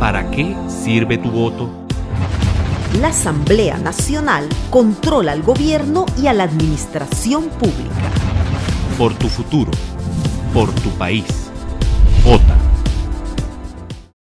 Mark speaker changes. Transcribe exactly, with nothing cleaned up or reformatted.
Speaker 1: ¿Para qué sirve tu voto?
Speaker 2: La Asamblea Nacional controla al gobierno y a la administración pública.
Speaker 1: Por tu futuro, por tu país, vota.